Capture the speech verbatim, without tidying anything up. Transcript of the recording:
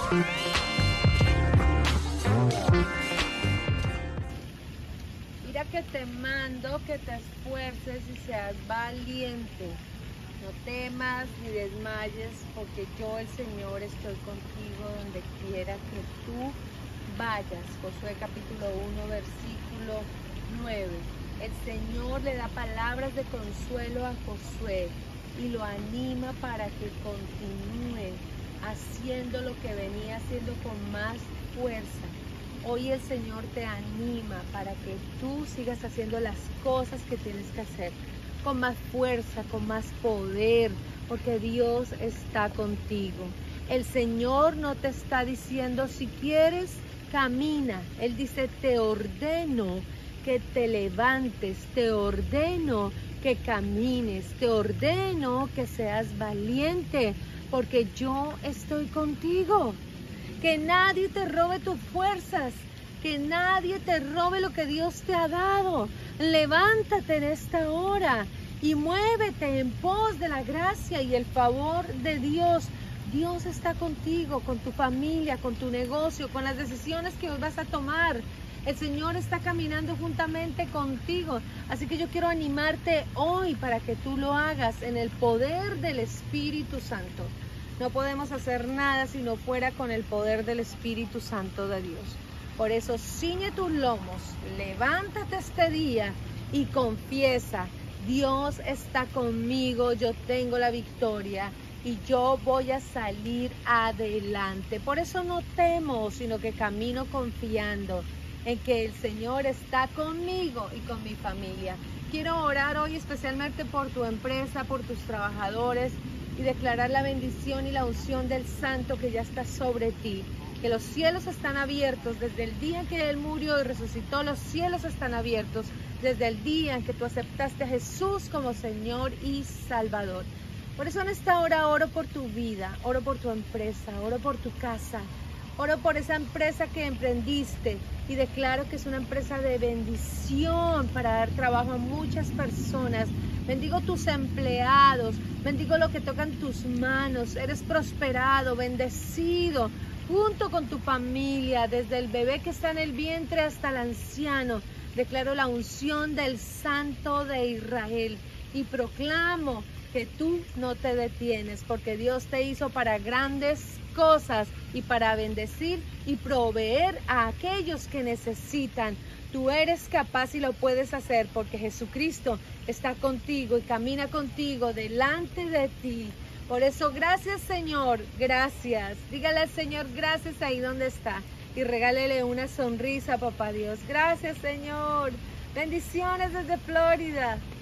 Mira que te mando que te esfuerces y seas valiente. No temas ni desmayes, porque yo, el Señor, estoy contigo donde quiera que tú vayas. Josué capítulo uno, versículo nueve. El Señor le da palabras de consuelo a Josué y lo anima para que continúe haciendo lo que venía haciendo con más fuerza. Hoy el Señor te anima para que tú sigas haciendo las cosas que tienes que hacer con más fuerza, con más poder, porque Dios está contigo. El Señor no te está diciendo si quieres, camina. Él dice, te ordeno que te levantes, te ordeno que camines, te ordeno que seas valiente, porque yo estoy contigo. Que nadie te robe tus fuerzas, que nadie te robe lo que Dios te ha dado. Levántate en esta hora y muévete en pos de la gracia y el favor de Dios. Dios está contigo, con tu familia, con tu negocio, con las decisiones que hoy vas a tomar. El Señor está caminando juntamente contigo. Así que yo quiero animarte hoy para que tú lo hagas en el poder del Espíritu Santo. No podemos hacer nada si no fuera con el poder del Espíritu Santo de Dios. Por eso, ciñe tus lomos, levántate este día y confiesa, Dios está conmigo, yo tengo la victoria y yo voy a salir adelante. Por eso no temo, sino que camino confiando en que el Señor está conmigo y con mi familia. Quiero orar hoy especialmente por tu empresa, por tus trabajadores, y declarar la bendición y la unción del Santo que ya está sobre ti. Que los cielos están abiertos desde el día en que Él murió y resucitó. Los cielos están abiertos desde el día en que tú aceptaste a Jesús como Señor y Salvador. Por eso en esta hora oro por tu vida, oro por tu empresa, oro por tu casa, oro por esa empresa que emprendiste y declaro que es una empresa de bendición para dar trabajo a muchas personas. Bendigo tus empleados, bendigo lo que tocan tus manos, eres prosperado, bendecido, junto con tu familia, desde el bebé que está en el vientre hasta el anciano. Declaro la unción del Santo de Israel y proclamo que tú no te detienes, porque Dios te hizo para grandes cosas y para bendecir y proveer a aquellos que necesitan. Tú eres capaz y lo puedes hacer porque Jesucristo está contigo y camina contigo delante de ti. Por eso, gracias Señor, gracias. Dígale al Señor gracias ahí donde está y regálele una sonrisa, papá Dios. Gracias Señor. Bendiciones desde Florida.